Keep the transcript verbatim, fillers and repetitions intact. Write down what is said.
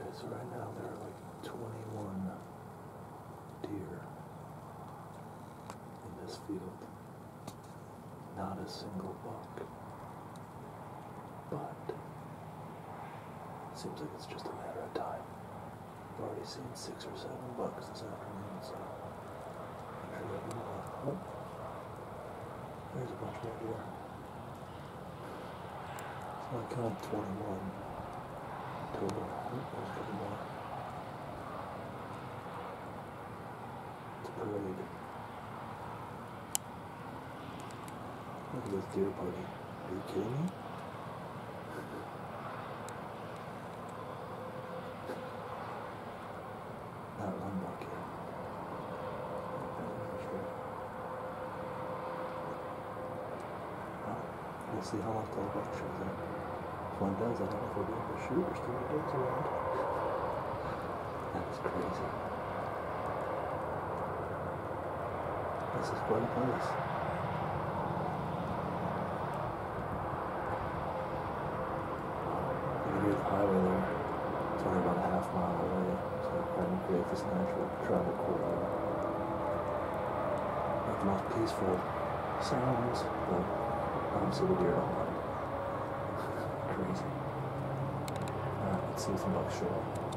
Okay, so right now there are like twenty-one deer in this field. Not a single buck. But it seems like it's just a matter of time. I've already seen six or seven bucks this afternoon, so I'm sure there'll be more. Oh, there's a bunch more deer. So I count twenty-one total. Oh, there's a couple more. It's a parade. Look at this deer party. Are you kidding me? Not one buck yet. I'm sure. Well, we'll see how much that buck shows up. If one does, I don't know if we'll be able to shoot. There's too many dogs around. That is crazy. This is quite a place. You can hear the highway there. It's only about a half mile away, so it kind of creates this natural travel corridor. Not the most peaceful sounds, but obviously the deer don't mind. Crazy. Alright, let's see if some bucks show up.